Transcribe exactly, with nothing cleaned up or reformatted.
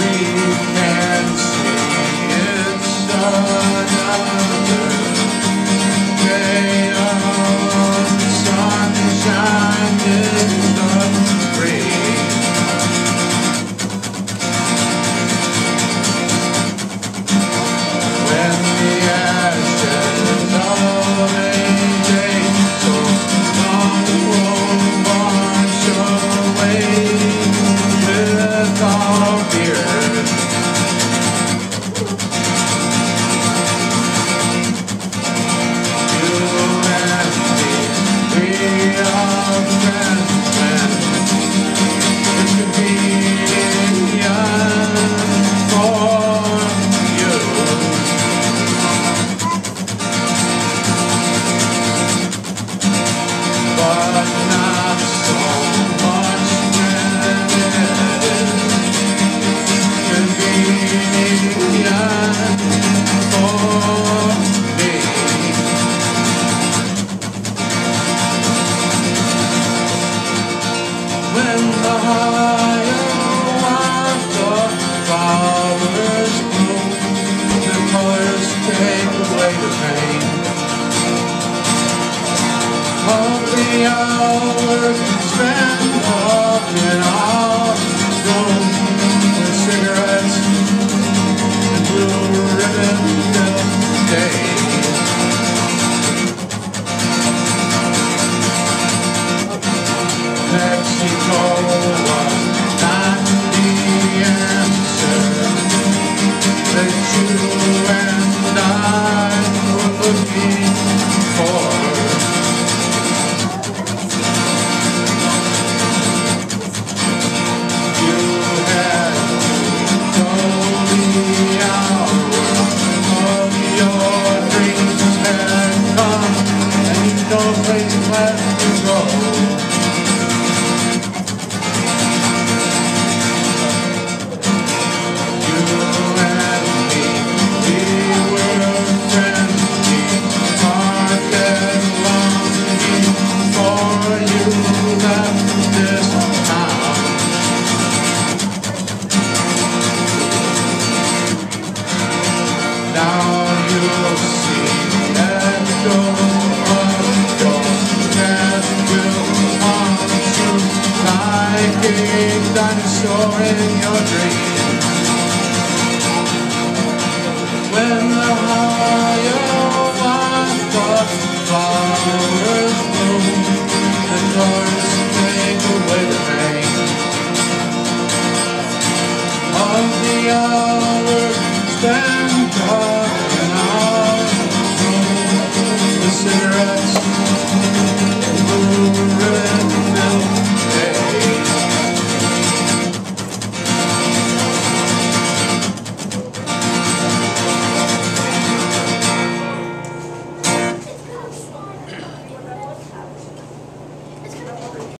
The hours spent walking all alone with cigarettes and blue ribbon days. Mexico was not the answer that you and I were looking for. No place left to go. You and me, we were friends. We parted longing before you left this town. Now you'll see that door. Like a dinosaur in your dream. When the higher one thought flowers bloom, the